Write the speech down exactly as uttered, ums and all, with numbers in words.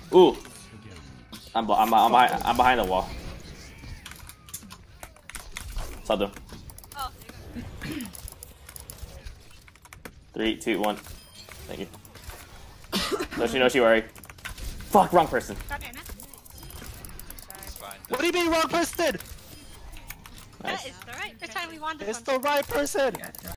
Ooh. I'm, I'm, I'm, behind, I'm behind the wall. Sado. Oh, there you go. Three, two, one. Thank you. No, she, no, she worry. Fuck, wrong person. It's fine. What do you mean wrong person? Nice. That is the right person we wanted. It's the right person.